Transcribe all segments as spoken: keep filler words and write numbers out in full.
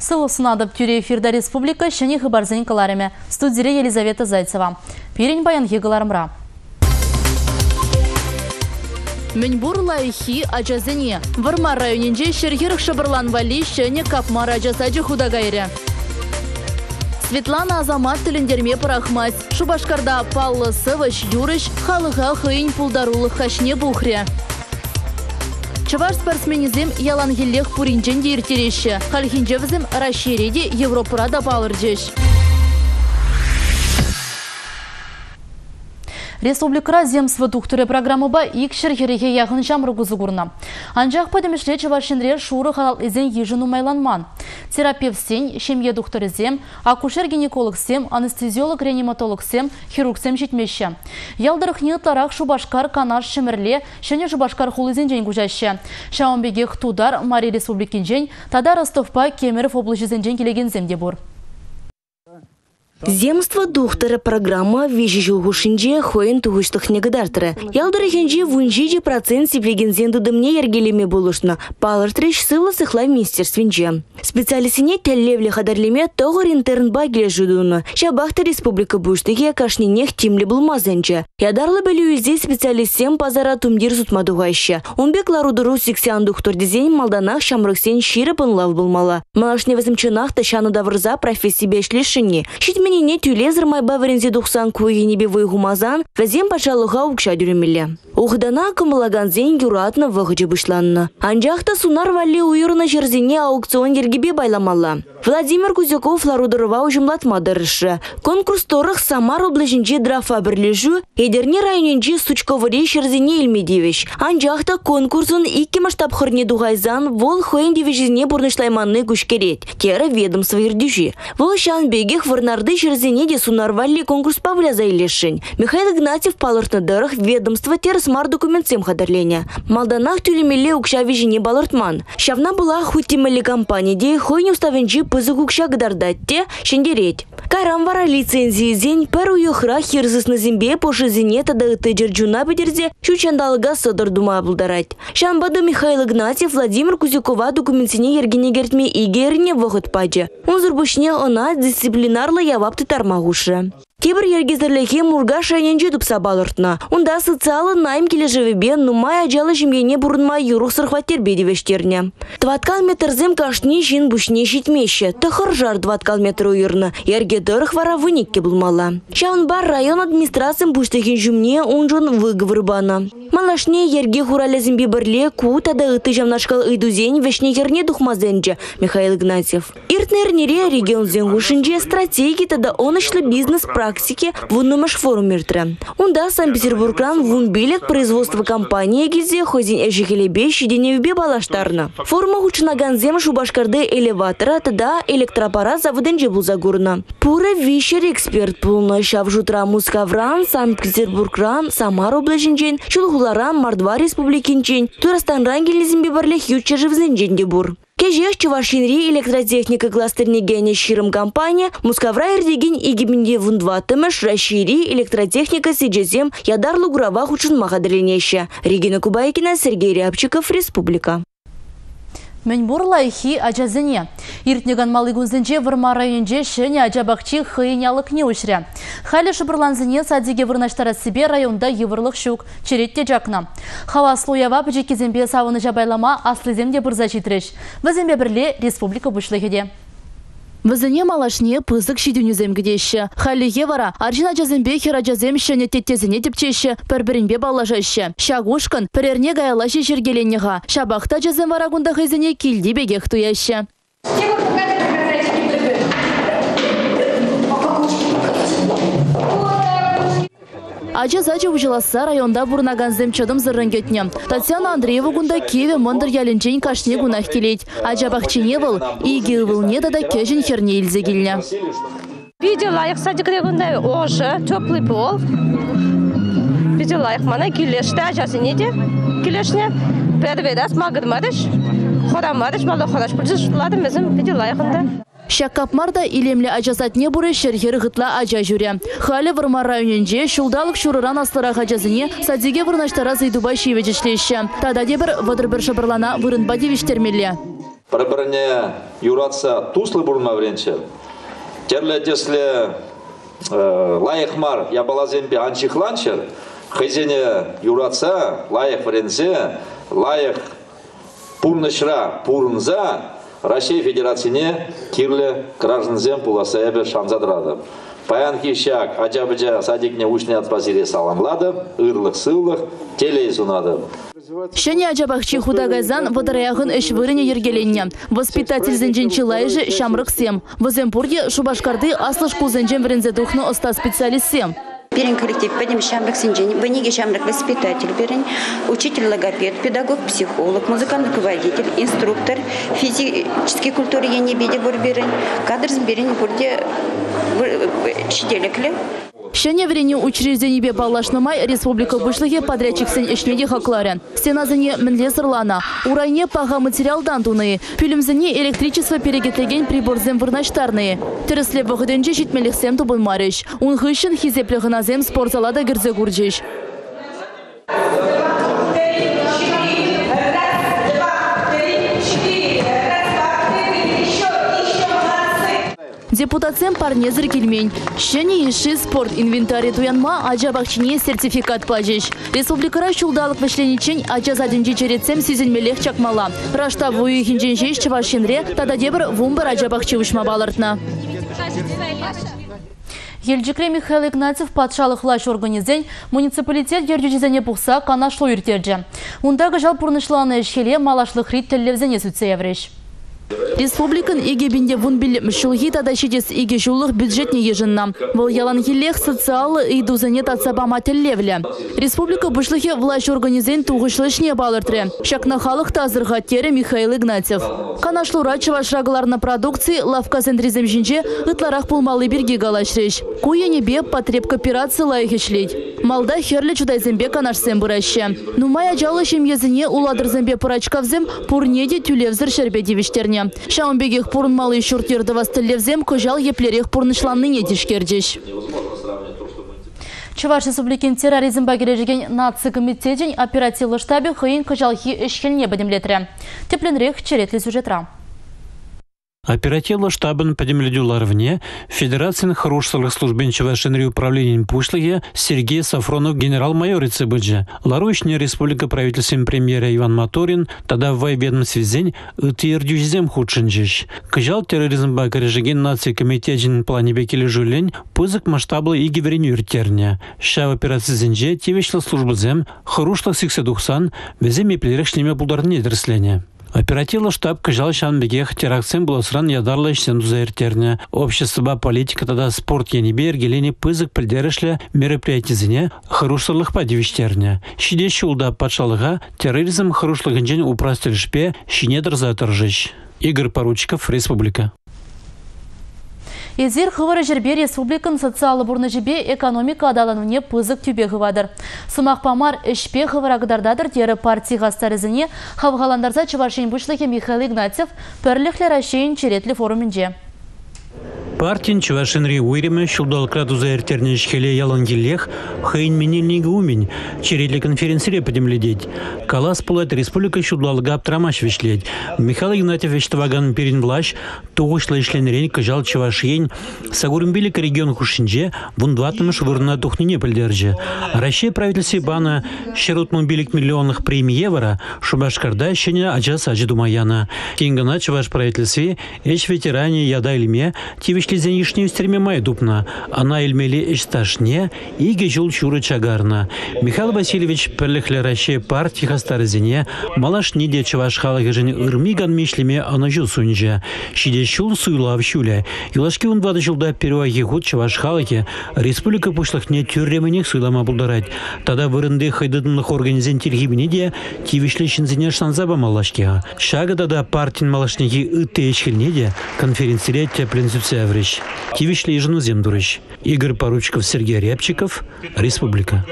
Сылысынадып тюре эфирда республика шыны хыбарзын каларыме. Студире Елизавета Зайцева. Пирень баян хигаларымра. Мэньбур лайхи аджазыне. Варма районенже шергирых шабырлан вали шыны капмар аджасаджы худагайре. Светлана Азамат тіліндерме парахмать. Шубашкарда Паллы Сывыш Юрыш халыға хыйын пулдарулық хашне бухре. Чаваш спортсменизм ялангеллех пуринчен дейіртереші. Халхинчевізім расширеде Европырада балырдеш. Республика земства тухтуре программы ба икшер хереге яғын жамрыгузы гурна. Анжақ падемешле чавашинре шуры халал изен ежіну майланман. Терапевтсен, шемье духторизем, акушер-гинекологсем, анестезиолог-реаниматологсем, хирургсем жетмеші. Ялдырық ниытларақ Шубашкар канаш шемірле, шене Шубашкар хул изен жен гужашы. Шаумбегех тудар Мари Республикин жен, тада Ростовпа Кемеров облачы зен жен келеген земде бур. Земство духтара программа вижи жылгушинже хоен тугуштых негадартыры. Ялдырыхенже вунжиджи процент сиплегензенду дымне ергелеме болушна. Палыртрыш сылы сыхла министерственже. Специалисине тәллевле хадарлеме тоғыр интерн багеле жудуны. Шабахта республика буштыге кашненех тимле булмазенже. Ядарлы бөлюйзе специалистсем пазара тумдир сутмадугайшы. Унбек ларудыру сексиан духтор дизень малданах шамрыксен ширыпын лав булмала. Малашне вазымчынах ташаны давырза профессии бешлешіне. Менене тюлезер майба варензе духсан куйенебе вайгумазан, вазем пачалыға укша дюремеле. Ухдана кымылаган зен юратна вғыджы бышланна. Анжақта сунар валли уйырна жерзене аукцион ергебе байламалла. Владимир Кузяков ларудырыва ужымлатмадырышы. Конкурс торых Самар облажынже драфа бірлежу, едерне районенже сучковыре жерзене илмедевеш. Анжақта конкурсын икки масштаб хырне дуғайзан вол хоен девежізне бурнышлайманны күшкерет. Кері ведомство ердюжи. Вол шан бегех варнарды жерзене де сунар валли конкурс павляза илешін. Михаил Игнатьев палыртны дырых ведомство терс мар документсем хадарления. Малданах тюлемеле укша вежине балыртман. Шавна была хутимели компания, де хойне уставенжи пызык укша гдардатте шендереть. Карам вара лицензии зень пер уйохра хирзыс на зембе пошизине тада ыты джерджуна бедерзе чучандалыга содыр дума обылдарать. Шанбада Михаил Игнатьев Владимир Кузякова документсене ергене гертме игерне вохот падже. Он зурбушне она дисциплинарлы явапты тармагушы. Кебір ергезірліге мурга шайненже дұпса балыртна. Онда социалы найм кележевебе нумай ажалы жемгене бұрынмай юрух сырхваттер бедевештерне. Тваткал метрзем кашни жин бушне житмеші. Тұхыр жар дваткал метр уйырны. Ерге дырых вара выникке булмала. Шаун бар район администрациям буштахин жумне онжон выговор бана. Малашне ерге хуралязым бибірле ку тада ыты жамнашкал ыйдузень вешне ерне духмазенже Михаил Игнатьев. Иртнернере регион зенгушинже стратегии тада онышлы бизнес практики в уннумаш форум миртре. Унда Санкт-Петербургран вунбилек производства компании гильзе хозин эжихелебе щеденевбе балаштарна. Форма хучнаган зем Шубашкарды элеватора тада электропарат заводенже булзагурна. Пура вишер эксперт пулна шавжутра Мускавран, Санкт-Петербургран, Самар облажинжен, Чулгуларан, Мордва республикинчен, Турастанран гильзембе барле хючержевзенжен дебур. Кежех Чувашинри электротехника кластернегене ширым компания Мускавра эрдеген игибинде вундватымыш расшири электротехника сиджезем ядарлы гурава хучын махадырленеші. Регина Кубайкина, Сергей Рябчиков, Республика. Мэньбур лайхи аджазыне. Иртнеган малыгунзенже варма районже шене аджабахчи хыйнялык не ушря. Халі шыбырланзыне садзиге вырнаштара себе районда евырлық шук черетте жакна. Хава слоява пжекезембе савыны жабайлама аслыземде бұрза житреш. Візембе бірле республика бұшлығыде. Візіне малашне пызык шидюнюзем гдеші. Халиге вара аржина жазембе хера жазем шене теттезіне депчеші, пір-бірінбе балажашы. Шагушкан пірерне гаялашы жергеленеға. Шабақта жазем варагунда хызіне келді бегех туяшы. Ача-зача ужыласа районда бурнаган земчадым зыррынгетне. Татьяна Андреева гунда Киеве мандыр ялінчен кашне гунах келейд. Ача-бақчине был, иге ывылне да кежін херне илзе келіне. Видела садикре гунда ожы, теплый пол. Видела их мана келешті, ажасыне де келешне. Пәдведас мағырмадыш, хорамадыш, бала хораш пүрзі жұтладым өзім видела ихында. Шаккапмарда илемле ажасатне буры шерхері ғытла ажа жүре. Халі вырма районенже шулдалық шурыран аслырақ ажазыне садзиге вырнаштара зайдубай шивечешлеші. Тада дебір вадыр бір шабырлана вырынба девиштермелі. Бір-біріне юратса туслы бурма вренчер. Терле десле лайықмар ябалазембе анчихланчер, хызене юратса лайық врензе, лайық пурнышра пурнза, Россия Федерацияне кирле гражданзем пуласаебе шанзадрады. Паян кишак аджабыджа садикне ушне отпазире саламлады, ырлық сыллық телейзунады. Шәне аджабахчи худагайзан вадараяғын эш вырыне ергеленне. Воспитатель зенченчилайжы шамрық сем. Ваземпурге шубашкарды аслыш кузенчен врензе духны оста специалист сем. Берен коллектив, пойдем шамрак синжень, бениги шамрак воспитатель, берен учитель-логопед, педагог-психолог, музыкальный руководитель, инструктор, физической культуры я не видел берен, кадр берен бурде щеделекли. Шәне врене учреждение балашнымай республика вышлыге подрядчик сен ешнеде хакларен. Стеназыне мінле сырлана. Урайне паға материалдан туные. Пүлімзіне электричество перегетеген приборзем вырнаштарные. Тересле вғыденже жетмеліксем тубын марыш. Унғышын хизепліғыназем спортзалада гірзе гурджиш. Депутатсем парнезір келмень. Шәне еші спорт инвентарі туянма аджабақчине сертификат пажеш. Республикара шулдалық вішленечен аджазадынжи черетсем сезінмелех чакмала. Рашта вуы хинженжеш чавашенре тада дебір вумбар аджабақчи ушма балыртна. Елжикре Михаил Игнатьев патшалық лаш организен муниципалитет ержежезене пухса канашлу юртерджі. Ундагы жал пурнышланы эшхеле малашлық рит телевзене сүтсе евреш. Республикан иге бинде вунбил мшулги тада шидес иге жулых бюджетне ежинна. Вол ялан елех социалы и дузанет от сабама теллевля. Республика бушлыхе власть организен тугышлышне балыртре. Шакна халық тазырға тере Михаил Игнатьев. Канашлу рачева шрагаларна продукции лавка зендризем жинже ытларах пулмалы берге галашреш. Куя небе потреб кооперации лайхешлить. Малда херле чудайзембе канашсем бұраще. Нумай ажалы шемьезіне уладырзембе пырачкавзем пурнеде тюлевзір шербедевиштерне. Шаумбегех пурнмалы шуртерді вастылевзем көжал еплерех пурнышланныне дешкердеш. Чуваш республикин терроризм багережеген наци комитетен оперативлы штабе хыйын көжалхи эшхелне бәдемлетірі. Тепленрех черетлі сюжетра. Оперативлы штабын подемледюларвне Федерациян хорошсылық службен Чувашенри управлением пушлыге Сергей Сафронов генерал-майор Ицебыджа. Ларуишня республика правительством премьера Иван Моторин тада в ведомствезень ытырдюзем худшинжиш. Кыжал терроризм багарежеген нации комитетен плане бекели жулень пызык масштаблы и гивереню иртерня. Ша в операциязенже тевешлы службызем хорошлық сикседухсан везем и плерешнеме булдарне дресления. Оперативный штаб кыжал шанбегех теракцем было сран ядарлы işten дузаертерне. Общество политика тада спорт енебе ергелени пызык придерешле мероприятизине хырушлылық падивиштерне. Шиде шулда патшалыға терроризм хырушлығынжен упростилишпе шинедр затыржыш. Игорь Поручиков, Республика. Езір хывыры жербе республикан социалы бұрны жебе экономика адалануне пызык тюбе хывадыр. Сымақ памар ішпе хывырагдардадыр дері партий ғастарызыне хавғаландарза Чувашин бұшлығы Михаил Игнатьев пөрліхлер ашейін черетлі форумынже. Партин Чувашенри уйреме шулдалкраду заертерне шхеле ялангелех хейн менельниги умень чередли конференции подемледеть. Калас пулат республика шулдалга аптрамаш вишлеть. Михаил Игнатьев вештаваган перенблаш тугушлы ишленерень кажал Чувашень сагурмбилик регион хушинже вундватымыш вырна тухнине пельдерже. Россия правительстве бана щерутмубилик миллионных премий евро шубашкарда щеня аджас аджидумаяна. Кингана Чуваш правительстве эш ветеране яда ильме тивиш Шлизен ешнеу стремемай дупна, она эльмели эшташне и гежул чуры чагарна. Михаил Васильевич перлехле Россия партии хастарзине малаш неде Чувашхала гежен ирмиган мишлеме анажу сунже. Шиде шул суйлав шуле. Юлашки он двадцать жылда перуаги год Чувашхалаке республика пушлахне тюрременех суйлама булдарать. Тада вырынды хайдыдынлых организен тергибнеде тивишлешинзине шанзаба малашкега. Шага тада партин малашнеги ытешхельнеде конференция теплензюцеври. Кивишле ежину земдурыш. Игорь Поручиков, Сергей Рябчиков, Республика.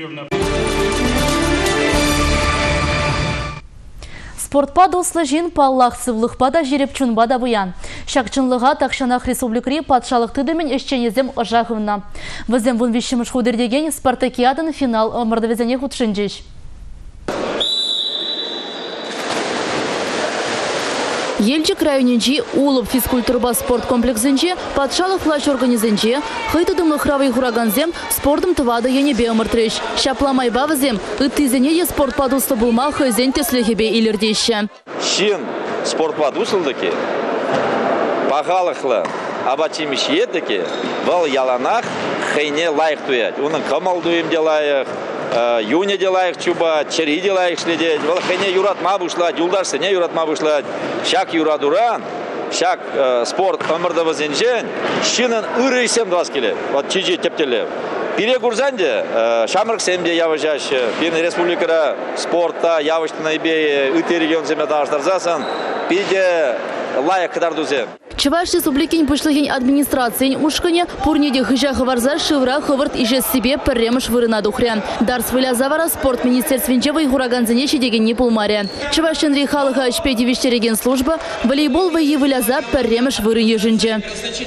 Спортпа дослы жин паллах сывлықпада жерепчун бада буян. Шакчынлыға тақшанақ республикри патшалық тыдымен ешченезем ожағывна. Візем вун вишіміш худердеген спартакиадын финал омырдывезене худшынжеш. Елчик районенчи улып физкультурба спорт комплексенче, патшалық флаш организенче, хайтыдымлы хравый хураганзем спортым тывады енебе ымыртреш. Шапламай бавызем, ыттызене спорт падуслы булма хызен теслехебе илердеші. Шин спорт падуслыдыки, пағалықлы абачимиш еддіки, бұл яланақ хайне лайық туять. Оның қамал дуем делайық, юне делайық чуба, чери делайық шледеть. Бұл хайне юрат ма бұшлать, юлдарсы не юрат ма бұшлать. Шак юра дуран, шак спорт ымырды візенжен, шинын үрейсем двас келе, вот чижи тептеле. Пире Гурзанде, Шамрак семде явыжашы, Пирный республикара спорта явыштына ибе үте регион земедаждарзасын, пиде лайық кыдардузе. Чуваш республикин пышлыгин администрациян ушкане пурнеде хыжа хаварза шывра хывырт ижес себе пірремыш вырына духря. Дарс вылязавара спорт министерственчевой хураганзыне шедеген не пулмаря. Чуваш Энри халыха очпеди виштереген служба, волейбол вайи выляза пірремыш вырыне жынже.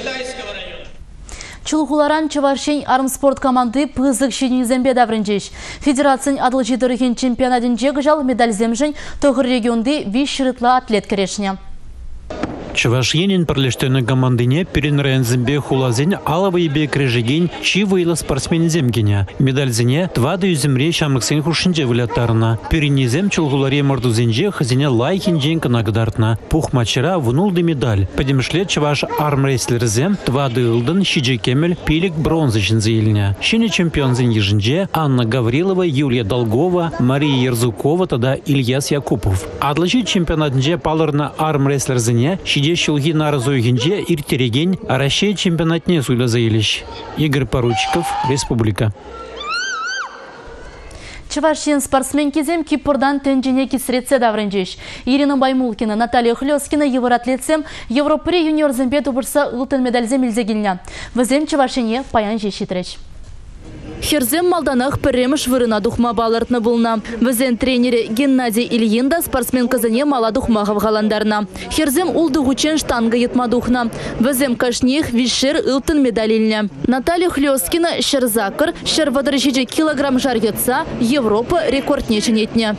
Чулхуларан Чувашень армспорт команды пызык шенюзембе даврынчеш. Федерациян адыл жидырыхен чемпионатын жегыжал медаль земжень тоғыр регионды виш шырытла атлет керешне. Чуваш енин парлештені командыне перен районзембе хулазен алавы ебе крежеген чи выйла спортсмен земгене. Медаль зене твады юземре шамыксен хушинже вылятарына. Перенезем чулгуларе мордузенже хазене лайхин жен канагдартна. Пух мачера внулды медаль. Подемшле чуваш армрейслерзем твады ылдын шиже кемель пилик бронзычын зейліне. Шене чемпион зен ежинже Анна Гаврилова, Юлия Долгова, Мария Ерзукова, тогда Ильяс Якупов. Адлычы чемпионатынже палырна армрейслерзене шиде шылги наразуйгенже иртереген, а Россия чемпионатне суйла заилищ. Игорь Поручиков, Республика. Чувашин спортсмен кезем Кипрдан тенджене кисретсе даврынжеш. Ирина Баймулкина, Наталья Хлёскина, евроатлетсем Европре юниор зембе тубырса ылтын медальзем илзегилня. Візем Чувашине паян жешитреч. Херзем малданах пірреміш вырына духма балыртны булна. Візен тренері Геннадий Ильинда спортсмен казане мала духмағав ғаландарна. Херзем улды ғучен штанга етма духна. Візем кашнех вишер ылтын медалильня. Наталья Хлёскина шерзакыр, шер водырышече килограмм жар етса, Европа рекорд неченетне.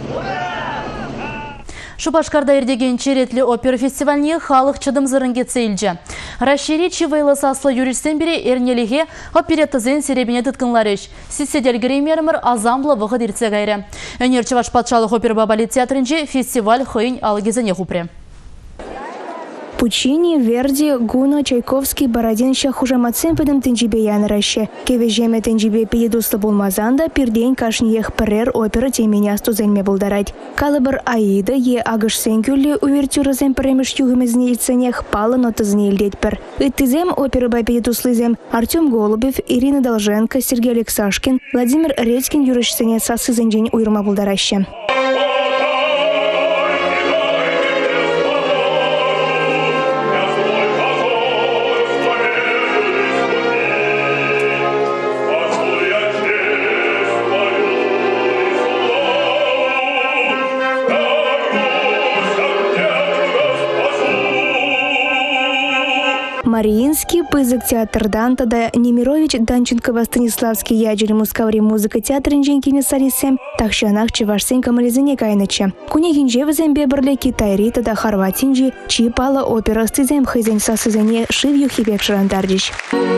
Шупашкарда ердеген черетлі опера фестивальне халық чыдым зырынгетсе илже. Расширичи вайласаслы юришсен бере эрнелеге опереттазен серебене тұткынларыш. Сисседел гримермір азамлы вғыд иртсе гайры. Өнер Чуваш патшалық опера балет театрынже фестиваль хыйн алгезене хупре. Пучини, Верди, Гуно, Чайковский, Бородин шахужаматсен педем тенджибе яныраща. Кевежеме тенджибе педедуслы булмазанда пирдень кашниех перер опера теменя стузенме булдарать. Калыбыр Аида е агыш сенкюлли увертюрызем премеш югымезне иценех пала нотызне илдетпер. Иттизем опера ба педедуслызем Артем Голубев, Ирина Долженко, Сергей Алексашкин, Владимир Редькин юрышсене сасызенжень уйрма булдараща. Мариинский, пызык театрдан, тогда Немирович, Данченкова, Станиславский, Яджель, Мускаври, музыка театр инженкине сарисем, такшанах чевашсен камализене кайныча. Кунегинже візембе бірле Китайри, тогда Хорватинжи, чьи пала опера стызем хызен сасызене шивью хибек шрандардиш.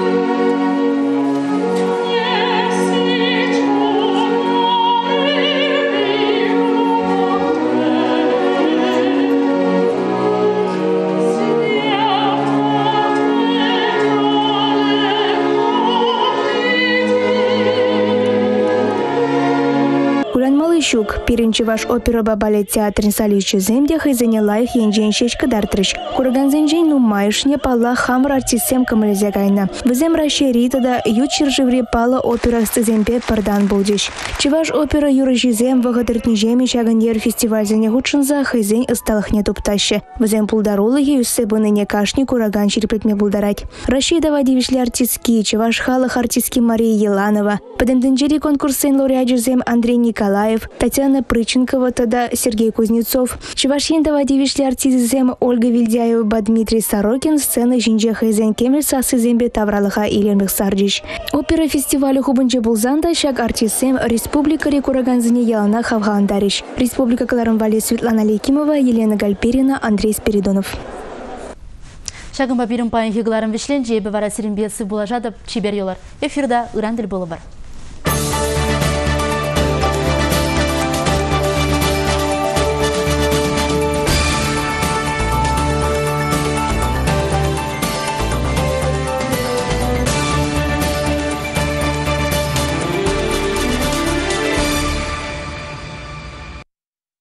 Щук, перенчеваш опера балет театрин саличи земде хызене лайх енжен шешка дартрыш. Курганзенжен ну майшне пала хамр артистсем камалезе гайна. Візем расширита да ючер живре пала опера стыземпе пардан булдиш. Чеваш опера юрыжизем вагадыртни жеми шаганьер фестиваль зене худшынза хызен ысталыхне туптаще. Візем пулдарулы еюссе быныне кашни кураган черепетме булдарать. Рашидова девишли артистки, чеваш халых артистки Мария Еланова. Подемденджери конкурсен лауреат жезем Андрей Николаев, Татьяна Елена Прыченкова, тогда Сергей Кузнецов. Чувашьендова девишли артизизем Ольга Вильдяева, Дмитрий Сорокин, сцена жинже хайзен кемел сасызембе тавралыха иленных сардиш. Опера фестивалю хубынче булзанда шаг артизем республика рекураганзыне ялана хавгандариш. Республика Кларымвали Светлана Лекимова, Елена Гальперина, Андрей Спиридонов. Шагын бабирым пайын хигларым вишлен, жейбі вара сиренбетсі булажадып чибер йолар. Эфирда ырандыл болы бар.